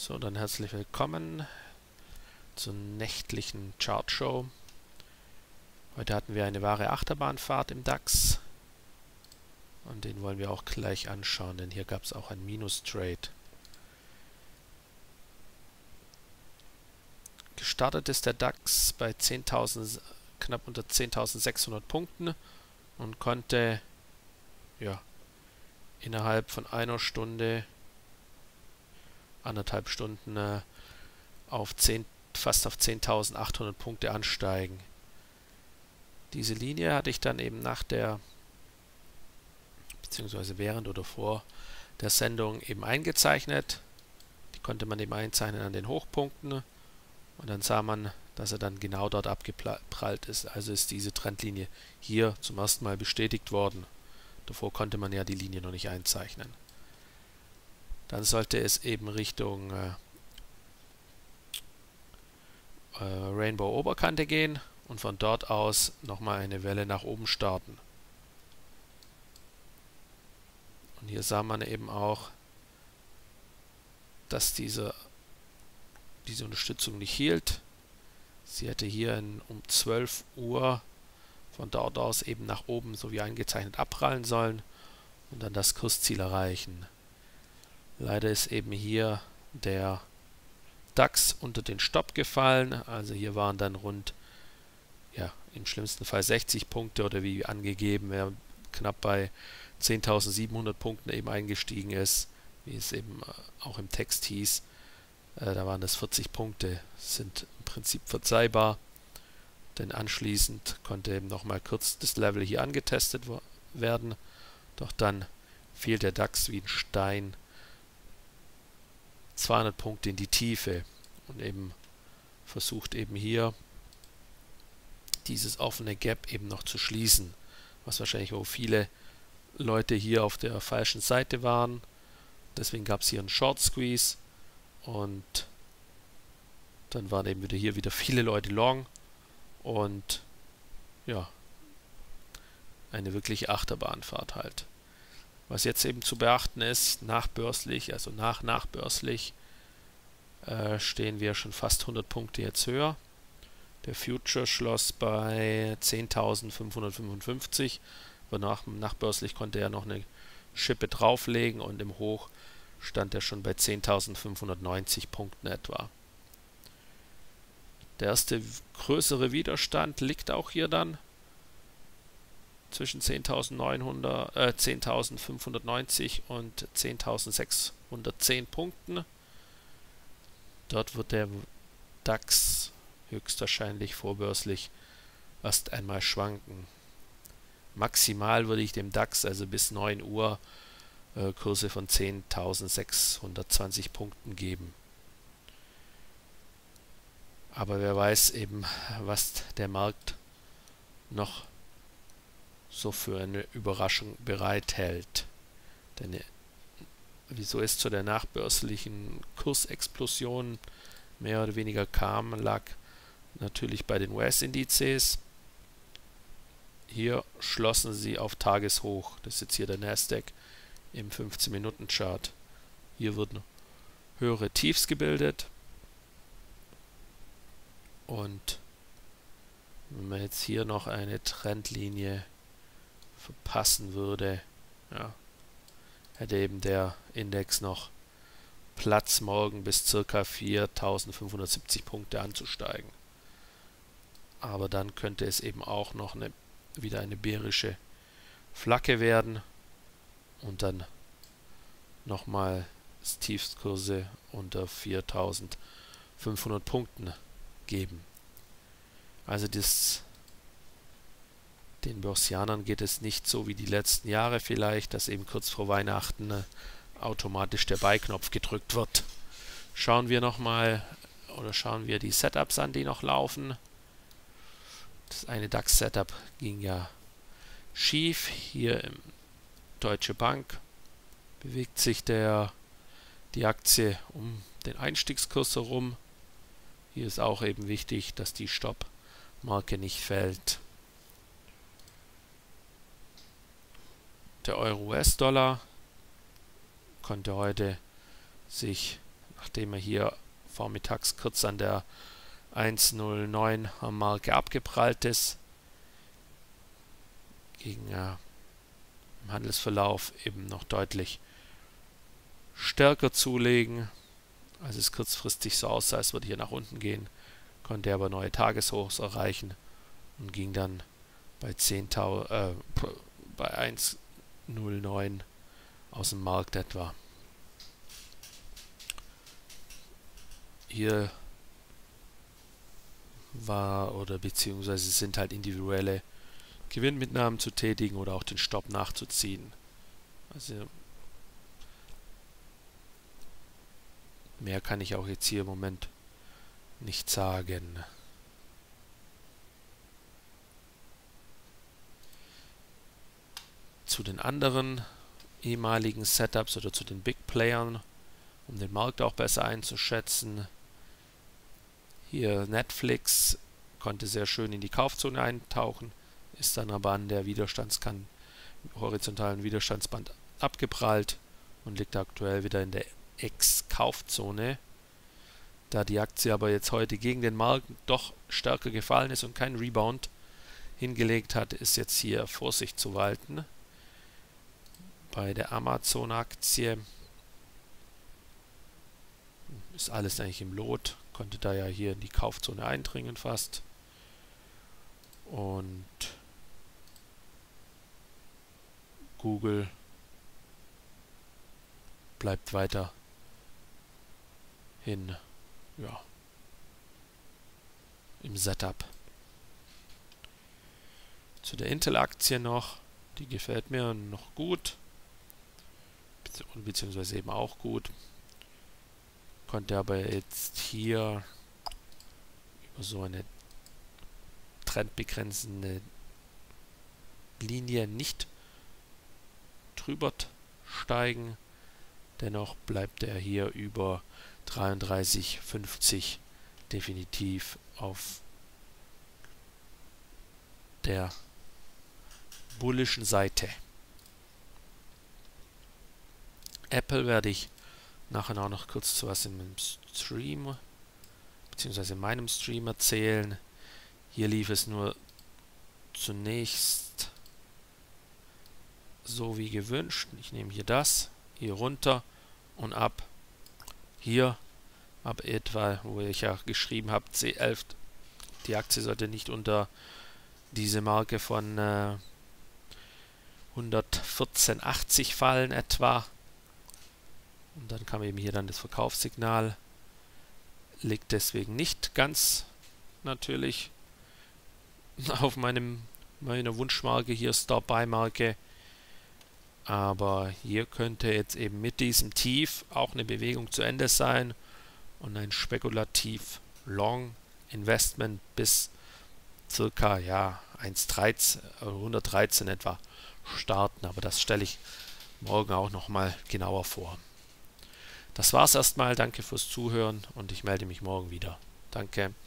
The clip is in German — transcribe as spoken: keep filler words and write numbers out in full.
So, dann herzlich willkommen zur nächtlichen Chartshow. Heute hatten wir eine wahre Achterbahnfahrt im DAX und den wollen wir auch gleich anschauen, denn hier gab es auch ein Minus-Trade. Gestartet ist der DAX bei zehntausend, knapp unter zehntausendsechshundert Punkten und konnte ja, innerhalb von einer Stunde, anderthalb Stunden äh, auf zehn, fast auf zehntausendachthundert Punkte ansteigen. Diese Linie hatte ich dann eben nach der, beziehungsweise während oder vor der Sendung eben eingezeichnet. Die konnte man eben einzeichnen an den Hochpunkten und dann sah man, dass er dann genau dort abgeprallt ist. Also ist diese Trendlinie hier zum ersten Mal bestätigt worden. Davor konnte man ja die Linie noch nicht einzeichnen. Dann sollte es eben Richtung äh, äh, Rainbow-Oberkante gehen und von dort aus nochmal eine Welle nach oben starten. Und hier sah man eben auch, dass diese, diese Unterstützung nicht hielt. Sie hätte hier in, um zwölf Uhr von dort aus eben nach oben, so wie eingezeichnet, abprallen sollen und dann das Kursziel erreichen. Leider ist eben hier der DAX unter den Stopp gefallen, also hier waren dann rund, ja, im schlimmsten Fall sechzig Punkte oder wie angegeben, wer knapp bei zehntausendsiebenhundert Punkten eben eingestiegen ist, wie es eben auch im Text hieß, äh, da waren das vierzig Punkte, sind im Prinzip verzeihbar, denn anschließend konnte eben nochmal kurz das Level hier angetestet werden, doch dann fiel der DAX wie ein Stein zweihundert Punkte in die Tiefe und eben versucht eben hier dieses offene Gap eben noch zu schließen, was wahrscheinlich wo viele Leute hier auf der falschen Seite waren. Deswegen gab es hier einen Short Squeeze und dann waren eben wieder hier wieder viele Leute long und ja, eine wirkliche Achterbahnfahrt halt. Was jetzt eben zu beachten ist, nachbörslich, also nach nachbörslich, äh, stehen wir schon fast hundert Punkte jetzt höher. Der Future schloss bei zehntausendfünfhundertfünfundfünfzig, aber nach, nachbörslich konnte er noch eine Schippe drauflegen und im Hoch stand er schon bei zehntausendfünfhundertneunzig Punkten etwa. Der erste größere Widerstand liegt auch hier dann zwischen zehntausendneunhundert, äh, zehntausendfünfhundertneunzig und zehntausendsechshundertzehn Punkten. Dort wird der DAX höchstwahrscheinlich vorbörslich erst einmal schwanken. Maximal würde ich dem DAX also bis neun Uhr äh, Kurse von zehntausendsechshundertzwanzig Punkten geben. Aber wer weiß eben, was der Markt noch so für eine Überraschung bereithält. Denn wieso es zu der nachbörslichen Kursexplosion mehr oder weniger kam, lag natürlich bei den U S-Indizes. Hier schlossen sie auf Tageshoch. Das ist jetzt hier der Nasdaq im fünfzehn Minuten Chart. Hier wurden höhere Tiefs gebildet. Und wenn man jetzt hier noch eine Trendlinie verpassen würde, ja, hätte eben der Index noch Platz morgen bis ca. viertausendfünfhundertsiebzig Punkte anzusteigen. Aber dann könnte es eben auch noch eine, wieder eine bärische Flagge werden und dann nochmal Tiefstkurse unter viertausendfünfhundert Punkten geben. Also das, den Börsianern geht es nicht so wie die letzten Jahre vielleicht, dass eben kurz vor Weihnachten äh, automatisch der Buy-Knopf gedrückt wird. Schauen wir nochmal oder schauen wir die Setups an, die noch laufen. Das eine DAX-Setup ging ja schief. Hier im Deutsche Bank bewegt sich der, die Aktie um den Einstiegskurs herum. Hier ist auch eben wichtig, dass die Stoppmarke nicht fällt. Der Euro-U S-Dollar konnte heute sich nachdem er hier vormittags kurz an der eins null neun Marke abgeprallt ist, gegen äh, im Handelsverlauf eben noch deutlich stärker zulegen, als es kurzfristig so aussah, es würde hier nach unten gehen, konnte er aber neue Tageshochs erreichen und ging dann bei zehntausend, äh, bei eins null neun aus dem Markt etwa. Hier war oder beziehungsweise sind halt individuelle Gewinnmitnahmen zu tätigen oder auch den Stopp nachzuziehen. Also mehr kann ich auch jetzt hier im Moment nicht sagen. Zu den anderen ehemaligen Setups oder zu den Big Playern, um den Markt auch besser einzuschätzen. Hier Netflix konnte sehr schön in die Kaufzone eintauchen, ist dann aber an der Widerstandskante, horizontalen Widerstandsband abgeprallt und liegt aktuell wieder in der Ex-Kaufzone. Da die Aktie aber jetzt heute gegen den Markt doch stärker gefallen ist und keinen Rebound hingelegt hat, ist jetzt hier Vorsicht zu walten. Bei der Amazon-Aktie ist alles eigentlich im Lot, konnte da ja hier in die Kaufzone eindringen fast. Und Google bleibt weiter hin, ja, im Setup. Zu der Intel-Aktie noch, die gefällt mir noch gut, beziehungsweise eben auch gut. Konnte aber jetzt hier über so eine trendbegrenzende Linie nicht drüber steigen. Dennoch bleibt er hier über dreiunddreißig fünfzig definitiv auf der bullischen Seite. Apple werde ich nachher auch noch kurz zu was im Stream beziehungsweise in meinem Stream erzählen. Hier lief es nur zunächst so wie gewünscht. Ich nehme hier das, hier runter und ab. Hier ab etwa, wo ich ja geschrieben habe, C elf, die Aktie sollte nicht unter diese Marke von äh, hundertvierzehn achtzig fallen etwa. Und dann kam eben hier dann das Verkaufssignal. Liegt deswegen nicht ganz natürlich auf meinem meiner Wunschmarke, hier Stop-Buy-Marke. Aber hier könnte jetzt eben mit diesem Tief auch eine Bewegung zu Ende sein und ein spekulativ Long Investment bis circa ja, eins dreizehn, hundertdreizehn etwa starten. Aber das stelle ich morgen auch nochmal genauer vor. Das war's erstmal. Danke fürs Zuhören und ich melde mich morgen wieder. Danke.